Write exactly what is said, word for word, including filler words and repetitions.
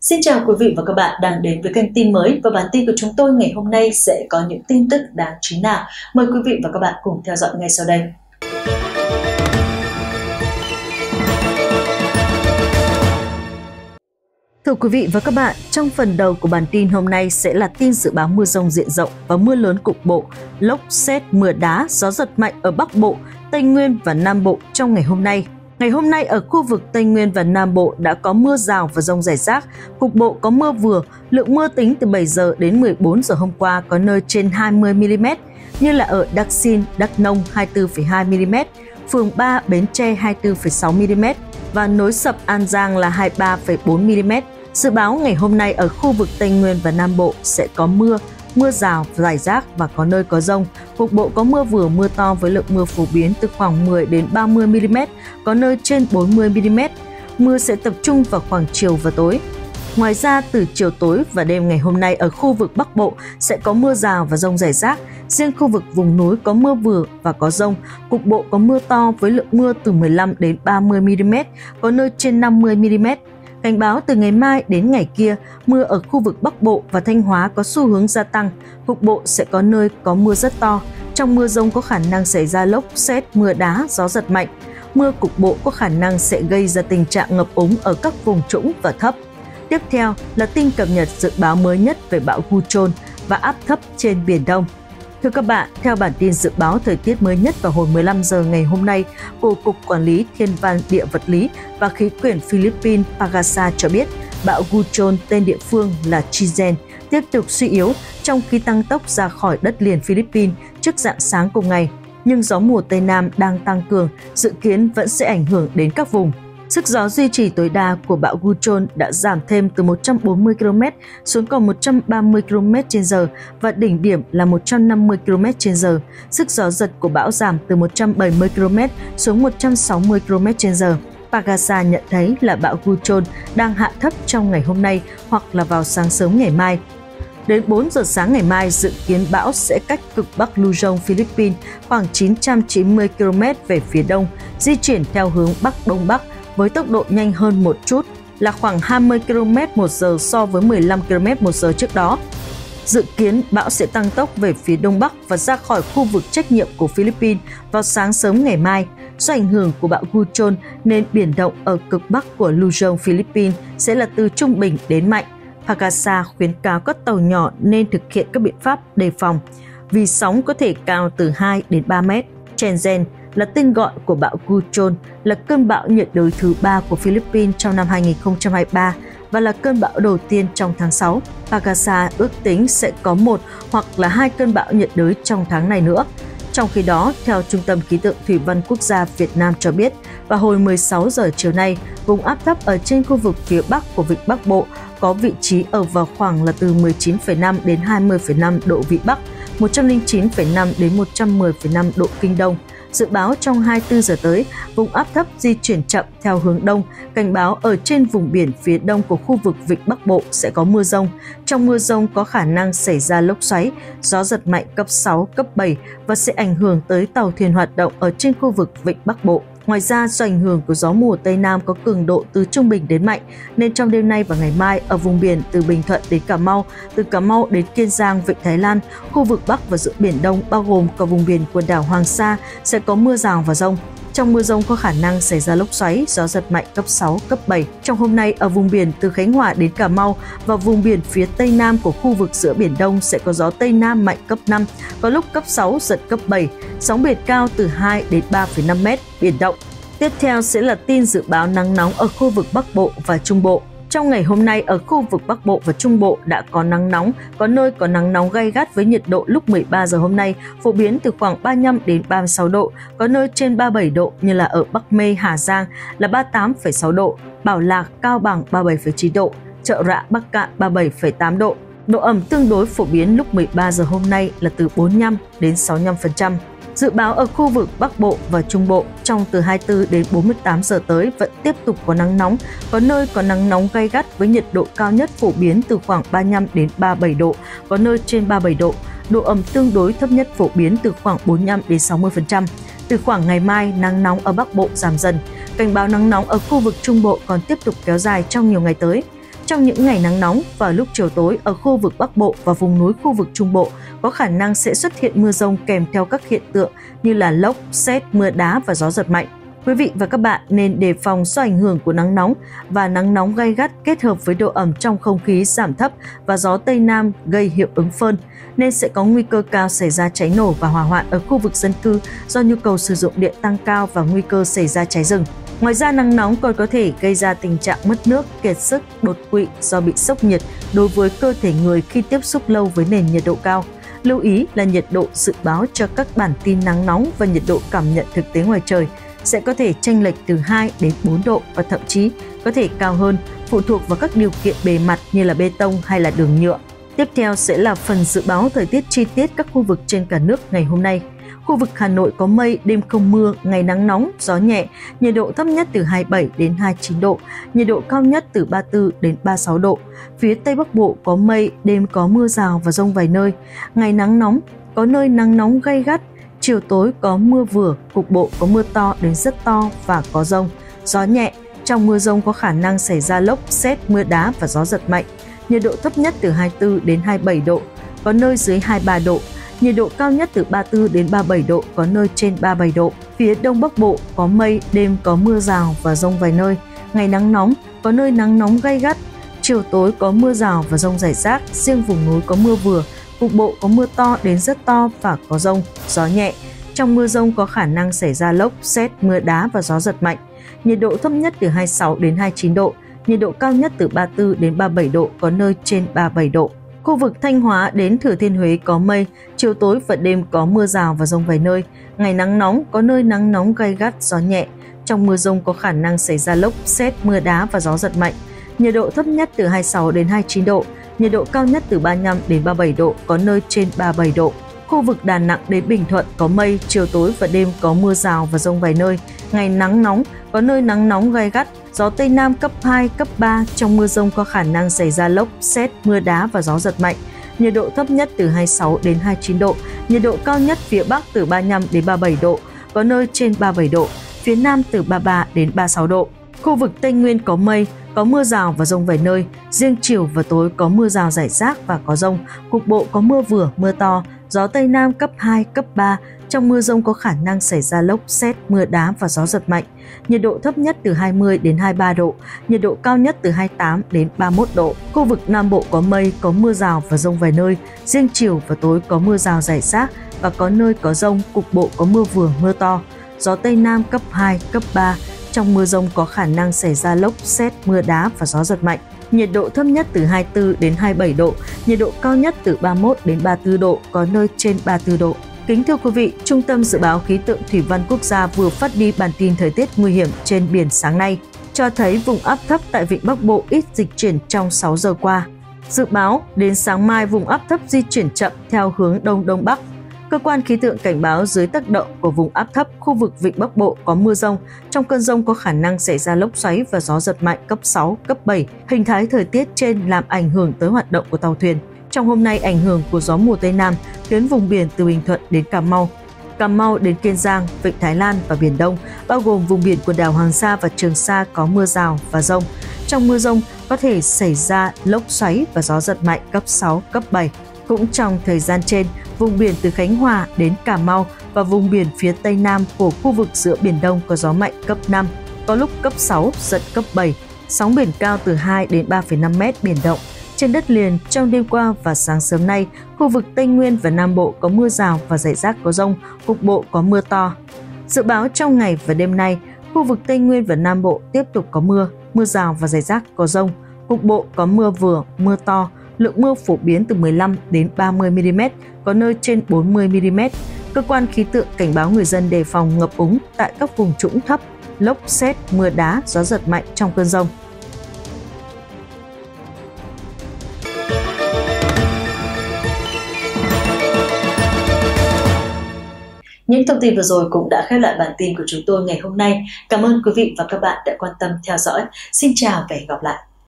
Xin chào quý vị và các bạn đang đến với kênh tin mới, và bản tin của chúng tôi ngày hôm nay sẽ có những tin tức đáng chú ý nào. Mời quý vị và các bạn cùng theo dõi ngay sau đây. Thưa quý vị và các bạn, trong phần đầu của bản tin hôm nay sẽ là tin dự báo mưa rông diện rộng và mưa lớn cục bộ, lốc sét, mưa đá, gió giật mạnh ở Bắc Bộ, Tây Nguyên và Nam Bộ trong ngày hôm nay. Ngày hôm nay ở khu vực Tây Nguyên và Nam Bộ đã có mưa rào và dông rải rác, cục bộ có mưa vừa, lượng mưa tính từ bảy giờ đến mười bốn giờ hôm qua có nơi trên hai mươi mi-li-mét, như là ở Đắc Xin, Đắk Nông hai mươi tư phẩy hai mi-li-mét, phường ba, Bến Tre hai mươi tư phẩy sáu mi-li-mét và Nối Sập, An Giang là hai mươi ba phẩy bốn mi-li-mét. Dự báo ngày hôm nay ở khu vực Tây Nguyên và Nam Bộ sẽ có mưa, mưa rào, rải rác và có nơi có dông. Cục bộ có mưa vừa mưa to với lượng mưa phổ biến từ khoảng mười đến ba mươi mi-li-mét, có nơi trên bốn mươi mi-li-mét. Mưa sẽ tập trung vào khoảng chiều và tối. Ngoài ra, từ chiều tối và đêm ngày hôm nay ở khu vực Bắc Bộ sẽ có mưa rào và dông rải rác. Riêng khu vực vùng núi có mưa vừa và có dông. Cục bộ có mưa to với lượng mưa từ mười lăm đến ba mươi mi-li-mét, có nơi trên năm mươi mi-li-mét. Cảnh báo từ ngày mai đến ngày kia, mưa ở khu vực Bắc Bộ và Thanh Hóa có xu hướng gia tăng, cục bộ sẽ có nơi có mưa rất to. Trong mưa dông có khả năng xảy ra lốc, sét, mưa đá, gió giật mạnh. Mưa cục bộ có khả năng sẽ gây ra tình trạng ngập úng ở các vùng trũng và thấp. Tiếp theo là tin cập nhật dự báo mới nhất về bão Guchon và áp thấp trên Biển Đông. Thưa các bạn, theo bản tin dự báo thời tiết mới nhất vào hồi mười lăm giờ ngày hôm nay của Cục Quản lý Thiên văn Địa vật lý và Khí quyển Philippines Pagasa cho biết, bão Guchon tên địa phương là Chizen tiếp tục suy yếu trong khi tăng tốc ra khỏi đất liền Philippines trước rạng sáng cùng ngày. Nhưng gió mùa Tây Nam đang tăng cường, dự kiến vẫn sẽ ảnh hưởng đến các vùng. Sức gió duy trì tối đa của bão Guchon đã giảm thêm từ một trăm bốn mươi ki-lô-mét xuống còn một trăm ba mươi ki-lô-mét trên giờ và đỉnh điểm là một trăm năm mươi ki-lô-mét trên giờ. Sức gió giật của bão giảm từ một trăm bảy mươi ki-lô-mét xuống một trăm sáu mươi ki-lô-mét trên giờ. Pagasa nhận thấy là bão Guchon đang hạ thấp trong ngày hôm nay hoặc là vào sáng sớm ngày mai. Đến bốn giờ sáng ngày mai, dự kiến bão sẽ cách cực Bắc Luzon, Philippines khoảng chín trăm chín mươi ki-lô-mét về phía đông, di chuyển theo hướng Bắc Đông Bắc với tốc độ nhanh hơn một chút là khoảng hai mươi ki-lô-mét một giờ so với mười lăm ki-lô-mét một giờ trước đó. Dự kiến bão sẽ tăng tốc về phía Đông Bắc và ra khỏi khu vực trách nhiệm của Philippines vào sáng sớm ngày mai. Do ảnh hưởng của bão Guchon nên biển động ở cực Bắc của Luzon, Philippines sẽ là từ trung bình đến mạnh. Pagasa khuyến cáo các tàu nhỏ nên thực hiện các biện pháp đề phòng vì sóng có thể cao từ hai đến ba mét. Shenzhen là tên gọi của bão Guchon, là cơn bão nhiệt đới thứ ba của Philippines trong năm hai nghìn không trăm hai mươi ba và là cơn bão đầu tiên trong tháng sáu. Pagasa ước tính sẽ có một hoặc là hai cơn bão nhiệt đới trong tháng này nữa. Trong khi đó, theo Trung tâm Khí tượng Thủy văn Quốc gia Việt Nam cho biết, vào hồi mười sáu giờ chiều nay, vùng áp thấp ở trên khu vực phía Bắc của Vịnh Bắc Bộ có vị trí ở vào khoảng là từ mười chín phẩy năm đến hai mươi phẩy năm độ Vĩ Bắc, một trăm lẻ chín phẩy năm đến một trăm mười phẩy năm độ Kinh Đông. Dự báo trong hai mươi tư giờ tới, vùng áp thấp di chuyển chậm theo hướng đông, cảnh báo ở trên vùng biển phía đông của khu vực Vịnh Bắc Bộ sẽ có mưa rông. Trong mưa rông có khả năng xảy ra lốc xoáy, gió giật mạnh cấp sáu, cấp bảy và sẽ ảnh hưởng tới tàu thuyền hoạt động ở trên khu vực Vịnh Bắc Bộ. Ngoài ra, do ảnh hưởng của gió mùa Tây Nam có cường độ từ trung bình đến mạnh, nên trong đêm nay và ngày mai ở vùng biển từ Bình Thuận đến Cà Mau, từ Cà Mau đến Kiên Giang, Vịnh Thái Lan, khu vực Bắc và giữa Biển Đông bao gồm cả vùng biển quần đảo Hoàng Sa sẽ có mưa rào và dông. Trong mưa dông có khả năng xảy ra lốc xoáy, gió giật mạnh cấp sáu, cấp bảy. Trong hôm nay ở vùng biển từ Khánh Hòa đến Cà Mau và vùng biển phía Tây Nam của khu vực giữa Biển Đông sẽ có gió Tây Nam mạnh cấp năm, có lúc cấp sáu, giật cấp bảy, sóng biển cao từ hai đến ba phẩy năm mét, biển động. Tiếp theo sẽ là tin dự báo nắng nóng ở khu vực Bắc Bộ và Trung Bộ. Trong ngày hôm nay ở khu vực Bắc Bộ và Trung Bộ đã có nắng nóng, có nơi có nắng nóng gay gắt với nhiệt độ lúc mười ba giờ hôm nay phổ biến từ khoảng ba mươi lăm đến ba mươi sáu độ, có nơi trên ba mươi bảy độ như là ở Bắc Mê, Hà Giang là ba mươi tám phẩy sáu độ, Bảo Lạc, Cao Bằng ba mươi bảy phẩy chín độ, Chợ Rạ, Bắc Cạn ba mươi bảy phẩy tám độ. Độ ẩm tương đối phổ biến lúc mười ba giờ hôm nay là từ bốn mươi lăm đến sáu mươi lăm phần trăm. Dự báo ở khu vực Bắc Bộ và Trung Bộ trong từ hai mươi tư đến bốn mươi tám giờ tới vẫn tiếp tục có nắng nóng, có nơi có nắng nóng gay gắt với nhiệt độ cao nhất phổ biến từ khoảng ba mươi lăm đến ba mươi bảy độ, có nơi trên ba mươi bảy độ. Độ ẩm tương đối thấp nhất phổ biến từ khoảng bốn mươi lăm đến sáu mươi phần trăm. Từ khoảng ngày mai, nắng nóng ở Bắc Bộ giảm dần. Cảnh báo nắng nóng ở khu vực Trung Bộ còn tiếp tục kéo dài trong nhiều ngày tới. Trong những ngày nắng nóng, vào lúc chiều tối ở khu vực Bắc Bộ và vùng núi khu vực Trung Bộ có khả năng sẽ xuất hiện mưa rông kèm theo các hiện tượng như là lốc, sét, mưa đá và gió giật mạnh. Quý vị và các bạn nên đề phòng do ảnh hưởng của nắng nóng và nắng nóng gay gắt kết hợp với độ ẩm trong không khí giảm thấp và gió Tây Nam gây hiệu ứng phơn, nên sẽ có nguy cơ cao xảy ra cháy nổ và hỏa hoạn ở khu vực dân cư do nhu cầu sử dụng điện tăng cao và nguy cơ xảy ra cháy rừng. Ngoài ra, nắng nóng còn có thể gây ra tình trạng mất nước, kiệt sức, đột quỵ do bị sốc nhiệt đối với cơ thể người khi tiếp xúc lâu với nền nhiệt độ cao. Lưu ý là nhiệt độ dự báo cho các bản tin nắng nóng và nhiệt độ cảm nhận thực tế ngoài trời sẽ có thể chênh lệch từ hai đến bốn độ và thậm chí có thể cao hơn, phụ thuộc vào các điều kiện bề mặt như là bê tông hay là đường nhựa. Tiếp theo sẽ là phần dự báo thời tiết chi tiết các khu vực trên cả nước ngày hôm nay. Khu vực Hà Nội có mây, đêm không mưa, ngày nắng nóng, gió nhẹ, nhiệt độ thấp nhất từ hai mươi bảy đến hai mươi chín độ, nhiệt độ cao nhất từ ba mươi tư đến ba mươi sáu độ. Phía Tây Bắc Bộ có mây, đêm có mưa rào và dông vài nơi, ngày nắng nóng, có nơi nắng nóng gay gắt, chiều tối có mưa vừa, cục bộ có mưa to đến rất to và có dông, gió nhẹ. Trong mưa dông có khả năng xảy ra lốc, sét, mưa đá và gió giật mạnh. Nhiệt độ thấp nhất từ hai mươi tư đến hai mươi bảy độ, có nơi dưới hai mươi ba độ. Nhiệt độ cao nhất từ ba mươi tư đến ba mươi bảy độ, có nơi trên ba mươi bảy độ. Phía Đông Bắc Bộ có mây, đêm có mưa rào và dông vài nơi, ngày nắng nóng, có nơi nắng nóng gay gắt. Chiều tối có mưa rào và dông rải rác, riêng vùng núi có mưa vừa, cục bộ có mưa to đến rất to và có dông, gió nhẹ. Trong mưa dông có khả năng xảy ra lốc, sét, mưa đá và gió giật mạnh. Nhiệt độ thấp nhất từ hai mươi sáu đến hai mươi chín độ, nhiệt độ cao nhất từ ba mươi tư đến ba mươi bảy độ, có nơi trên ba mươi bảy độ. Khu vực Thanh Hóa đến Thừa Thiên Huế có mây, chiều tối và đêm có mưa rào và dông vài nơi, ngày nắng nóng, có nơi nắng nóng gay gắt, gió nhẹ. Trong mưa dông có khả năng xảy ra lốc, sét, mưa đá và gió giật mạnh. Nhiệt độ thấp nhất từ hai mươi sáu đến hai mươi chín độ, nhiệt độ cao nhất từ ba mươi lăm đến ba mươi bảy độ, có nơi trên ba mươi bảy độ. Khu vực Đà Nẵng đến Bình Thuận có mây, chiều tối và đêm có mưa rào và dông vài nơi, ngày nắng nóng, có nơi nắng nóng gay gắt, gió Tây Nam cấp hai, cấp ba, trong mưa dông có khả năng xảy ra lốc, sét, mưa đá và gió giật mạnh. Nhiệt độ thấp nhất từ hai mươi sáu đến hai mươi chín độ, nhiệt độ cao nhất phía Bắc từ ba mươi lăm đến ba mươi bảy độ, có nơi trên ba mươi bảy độ, phía Nam từ ba mươi ba đến ba mươi sáu độ. Khu vực Tây Nguyên có mây, có mưa rào và dông vài nơi, riêng chiều và tối có mưa rào rải rác và có dông, cục bộ có mưa vừa, mưa to, gió Tây Nam cấp hai, cấp ba, trong mưa dông có khả năng xảy ra lốc, sét, mưa đá và gió giật mạnh. Nhiệt độ thấp nhất từ hai mươi đến hai mươi ba độ, nhiệt độ cao nhất từ hai mươi tám đến ba mươi mốt độ. Khu vực Nam Bộ có mây, có mưa rào và dông vài nơi, riêng chiều và tối có mưa rào rải rác và có nơi có dông, cục bộ có mưa vừa, mưa to, gió Tây Nam cấp hai, cấp ba, trong mưa dông có khả năng xảy ra lốc, sét, mưa đá và gió giật mạnh. Nhiệt độ thấp nhất từ hai mươi tư đến hai mươi bảy độ, nhiệt độ cao nhất từ ba mươi mốt đến ba mươi tư độ, có nơi trên ba mươi tư độ. Kính thưa quý vị, Trung tâm Dự báo Khí tượng Thủy văn Quốc gia vừa phát đi bản tin thời tiết nguy hiểm trên biển sáng nay, cho thấy vùng áp thấp tại Vịnh Bắc Bộ ít dịch chuyển trong sáu giờ qua. Dự báo đến sáng mai vùng áp thấp di chuyển chậm theo hướng Đông Đông Bắc. Cơ quan khí tượng cảnh báo dưới tác động của vùng áp thấp, khu vực Vịnh Bắc Bộ có mưa rông. Trong cơn rông có khả năng xảy ra lốc xoáy và gió giật mạnh cấp sáu, cấp bảy. Hình thái thời tiết trên làm ảnh hưởng tới hoạt động của tàu thuyền. Trong hôm nay, ảnh hưởng của gió mùa Tây Nam tuyến vùng biển từ Bình Thuận đến Cà Mau, Cà Mau đến Kiên Giang, Vịnh Thái Lan và Biển Đông, bao gồm vùng biển quần đảo Hoàng Sa và Trường Sa có mưa rào và dông. Trong mưa dông có thể xảy ra lốc xoáy và gió giật mạnh cấp sáu, cấp bảy. Cũng trong thời gian trên, vùng biển từ Khánh Hòa đến Cà Mau và vùng biển phía Tây Nam của khu vực giữa Biển Đông có gió mạnh cấp năm, có lúc cấp sáu, giật cấp bảy, sóng biển cao từ hai đến ba phẩy năm mét biển động. Trên đất liền, trong đêm qua và sáng sớm nay, khu vực Tây Nguyên và Nam Bộ có mưa rào và rải rác có dông, cục bộ có mưa to. Dự báo trong ngày và đêm nay, khu vực Tây Nguyên và Nam Bộ tiếp tục có mưa, mưa rào và rải rác có dông, cục bộ có mưa vừa, mưa to, lượng mưa phổ biến từ mười lăm đến ba mươi mi li mét, có nơi trên bốn mươi mi li mét. Cơ quan khí tượng cảnh báo người dân đề phòng ngập úng tại các vùng trũng thấp, lốc, sét, mưa đá, gió giật mạnh trong cơn dông. Những thông tin vừa rồi cũng đã khép lại bản tin của chúng tôi ngày hôm nay. Cảm ơn quý vị và các bạn đã quan tâm theo dõi. Xin chào và hẹn gặp lại.